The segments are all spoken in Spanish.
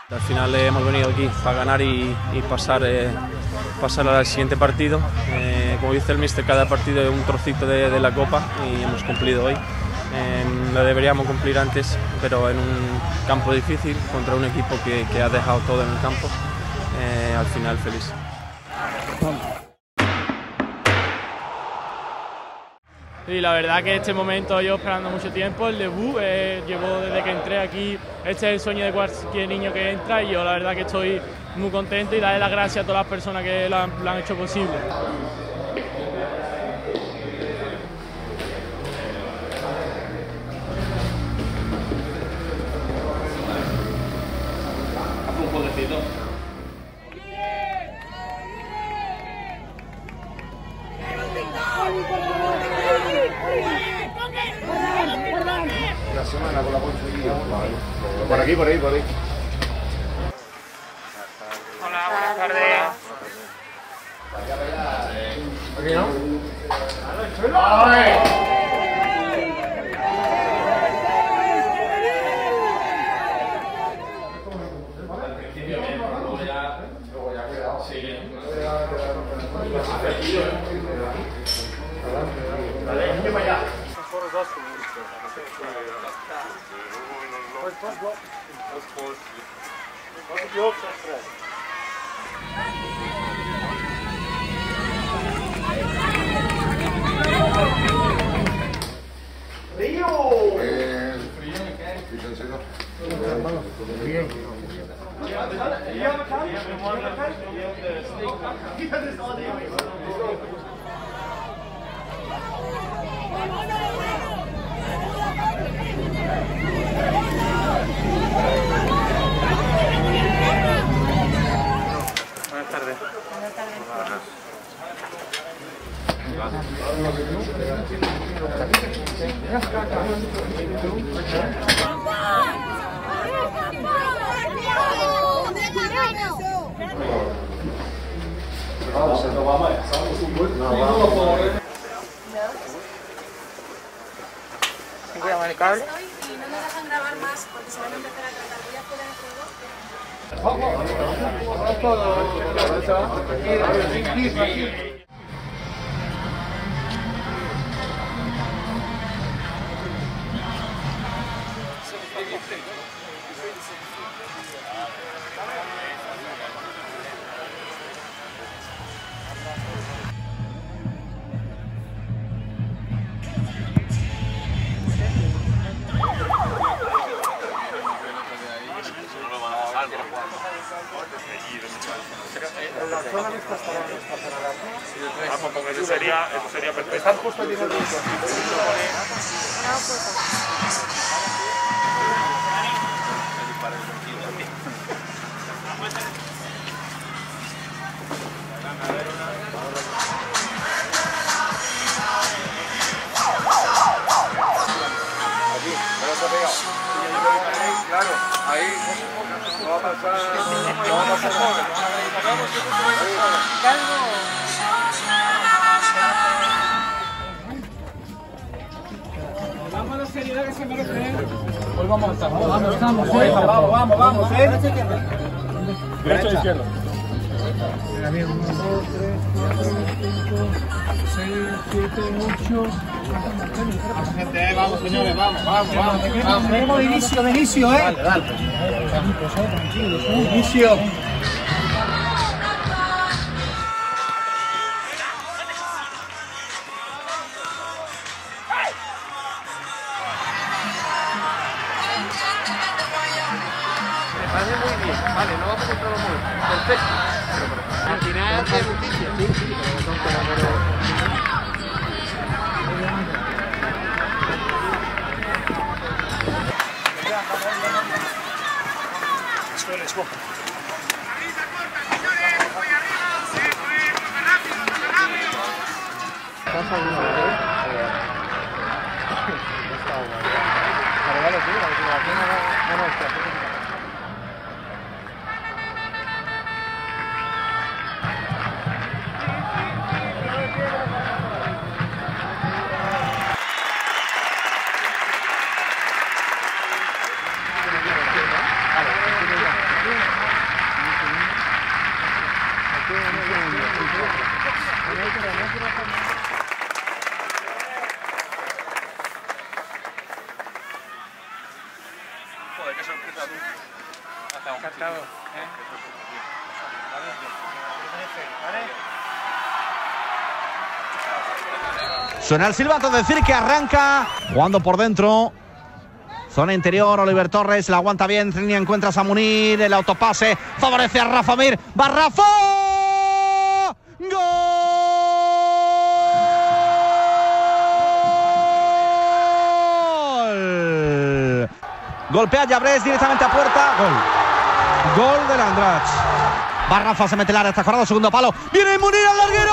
Al final hemos venido aquí para ganar y pasar al siguiente partido. Como dice el míster, cada partido es un trocito de la Copa y hemos cumplido hoy. Lo deberíamos cumplir antes, pero en un campo difícil, contra un equipo que ha dejado todo en el campo. Al final feliz. Y la verdad que este momento yo esperando mucho tiempo, el debut, llevo desde que entré aquí, este es el sueño de cualquier niño que entra y yo la verdad que estoy muy contento y darle las gracias a todas las personas que lo han hecho posible. Un jueguecito. La semana con la conseguida. Por aquí, por ahí, por ahí. Hola, buenas tardes. ¿Aquí no? Buenas tardes. Cuidado con el cable. Y no me dejan grabar más porque se van a empezar a tratar. Voy a poner el juego. Eso sería perfecto. Claro, ahí no va a pasar Vamos a la seriedad que se merece. Pues vamos a estar. Vamos, derecha o izquierda. 1, 2, 3, 4, 5, 6, 7, 8. Gente, vamos señores, vamos. Tenemos de inicio, ¿eh? Dale. Inicio. Me parece muy bien, vale, no vamos a entrar los momentos. Perfecto. Al final hace justicia. Sí, Let's go. qué sorpresa tú. Encantado. Suena el silbato, decir que arranca jugando por dentro. Zona interior, Oliver Torres la aguanta bien, Trini encuentra a Munir, el autopase favorece a Rafa Mir, va Rafa, ¡gol! Golpea Llabrés directamente a puerta, gol del Andratx. Va Rafa, se mete el área, está corrado, segundo palo, viene Munir al larguero.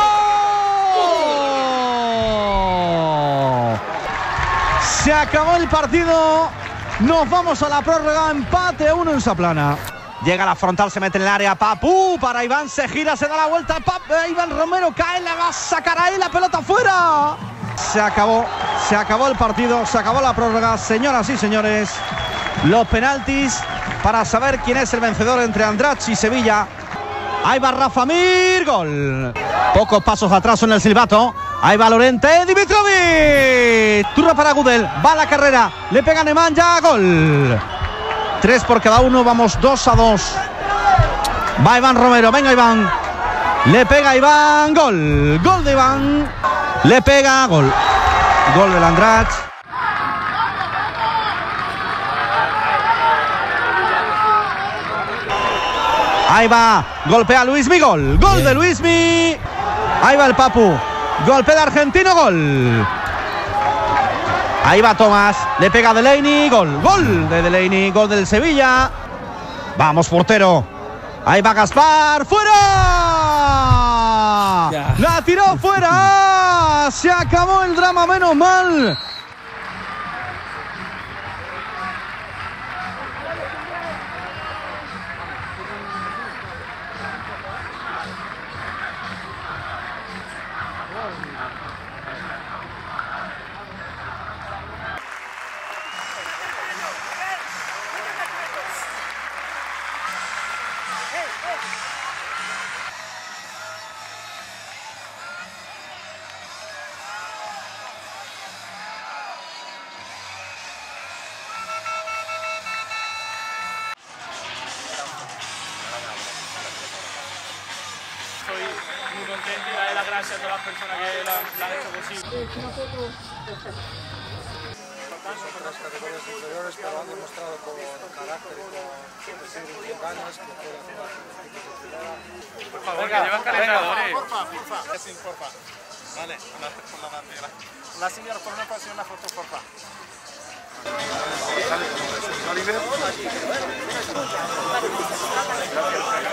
Se acabó el partido. Nos vamos a la prórroga, empate a 1 en Saplana. Llega la frontal, se mete en el área, Papu para Iván, se gira, se da la vuelta, Iván Romero cae, la va a sacar ahí, la pelota fuera. Se acabó el partido, se acabó la prórroga, señoras y señores. Los penaltis para saber quién es el vencedor entre Andratx y Sevilla. Ahí va Rafa Mir, gol. Pocos pasos atrás en el silbato. Ahí va Lorente, Dimitrovic. Turra para Gudel, va a la carrera, le pega Nemanja, gol. 3 por cada uno, vamos 2-2. Va Iván Romero, venga Iván. Le pega Iván, gol. Gol de Iván. Le pega, gol. Gol del Andratx. Ahí va, golpea Luismi, gol. Gol de Luismi. Ahí va el Papu. Golpe de argentino, gol. Ahí va Tomás, le pega Delaney, gol. Gol de Delaney, gol del Sevilla. Vamos, portero. Ahí va Gaspar, fuera. La tiró fuera. Se acabó el drama, menos mal. Estoy muy contento y darle las gracias a todas las personas que la han hecho posible. Otras categorías inferiores, pero han demostrado con carácter y con ganas que pueden jugar con los equipos de primera. Por favor, que llevas calentadores. Porfa. Sí, porfa. Vale, con la bandera. La señora, por una ocasión, una foto, porfa. Oliver.